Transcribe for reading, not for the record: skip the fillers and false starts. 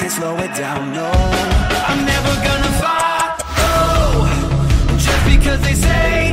can't slow it down, no. I'm never gonna follow just because they say